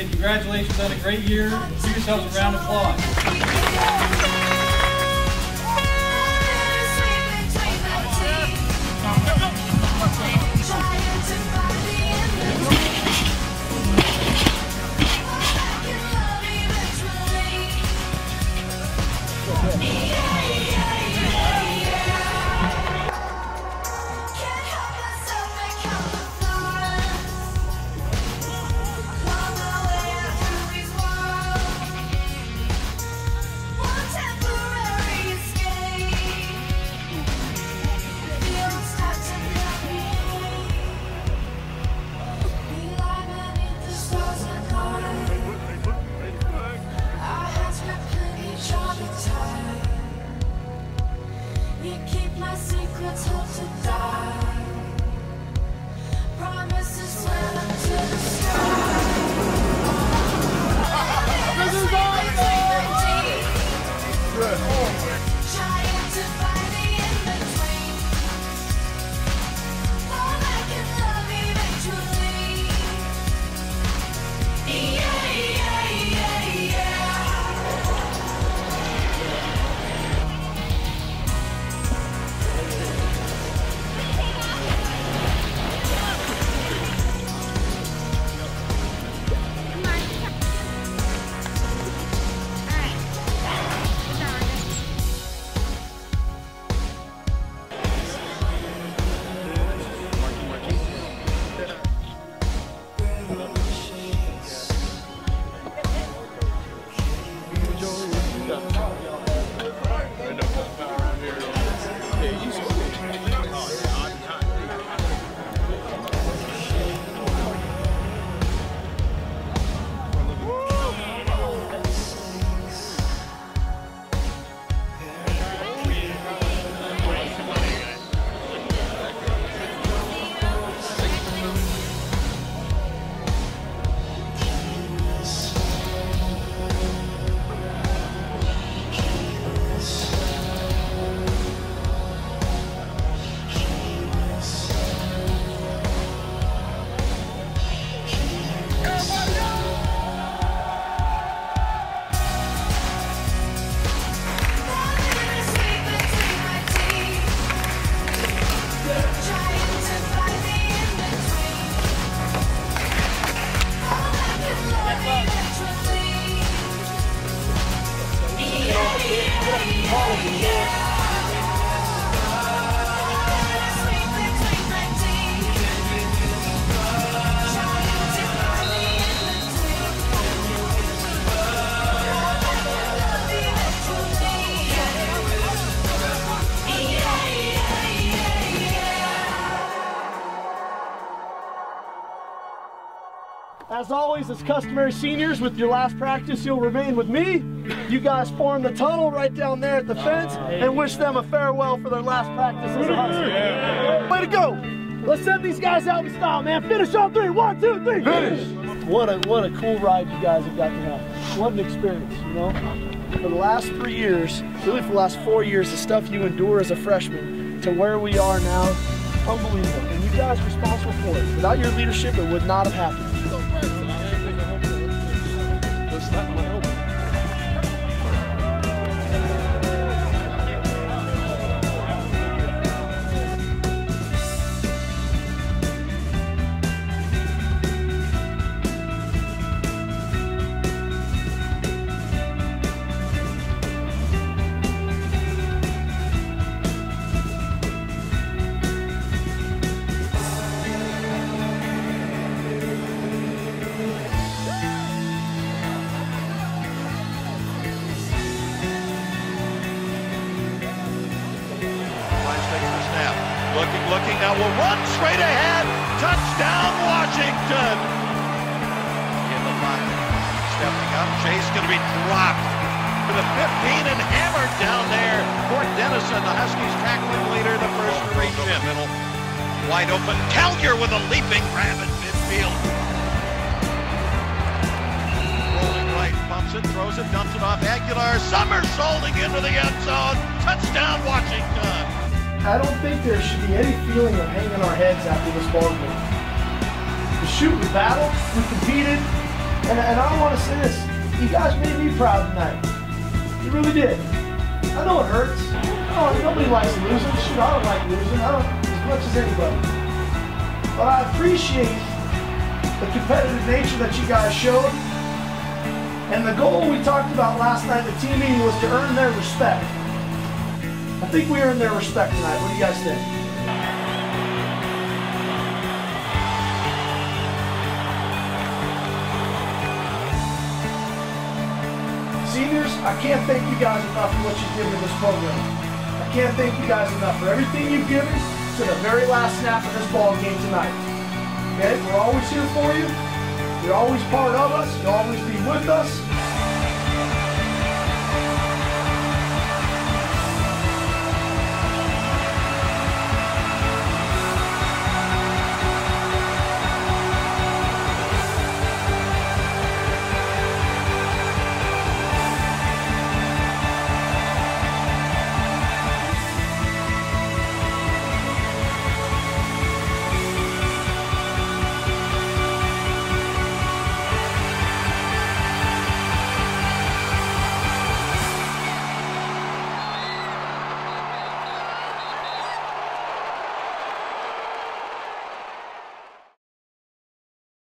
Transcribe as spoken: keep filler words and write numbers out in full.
say congratulations on a great year. Give yourselves a round of applause. As always, as customary seniors, with your last practice, you'll remain with me. You guys form the tunnel right down there at the fence and wish them a farewell for their last practice as a high school. Way to go! Let's send these guys out in style, man. Finish on three. One, two, three. Finish! What a, what a cool ride you guys have got to have. What an experience, you know? For the last three years, really for the last four years, the stuff you endure as a freshman to where we are now, unbelievable. And you guys are responsible for it. Without your leadership, it would not have happened. Looking, looking, now will run straight ahead. Touchdown, Washington. In the pocket, stepping up. Chase going to be dropped to the fifteen and hammered down there for Dennison. The Huskies tackling leader, the first to reach him. Middle, wide open. Callier with a leaping grab at midfield. Rolling right, bumps it, throws it, dumps it off. Aguilar, somersaulting into the end zone. Touchdown, Washington. I don't think there should be any feeling of hanging our heads after this ball game. The shoot, we battled, we competed, And, and I want to say this, you guys made me proud tonight. You really did. I know it hurts. Oh, nobody likes losing. Shoot, I don't like losing. I don't as much as anybody. But I appreciate the competitive nature that you guys showed. And the goal we talked about last night at the team meeting was to earn their respect. I think we earned their respect tonight. What do you guys think? Seniors, I can't thank you guys enough for what you've given to this program. I can't thank you guys enough for everything you've given to the very last snap of this ball game tonight. Okay, we're always here for you. You're always part of us. You'll always be with us.